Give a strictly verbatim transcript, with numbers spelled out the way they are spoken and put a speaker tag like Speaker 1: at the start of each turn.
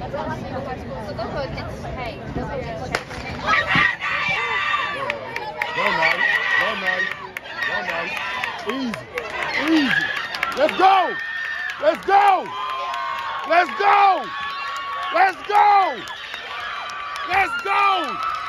Speaker 1: So they'll go against, hey, they'll go against Texas.
Speaker 2: Go, Maddie. Go, Maddie. Go, Maddie. Easy. Easy. Let's go. Let's go. Let's go. Let's go. Let's go.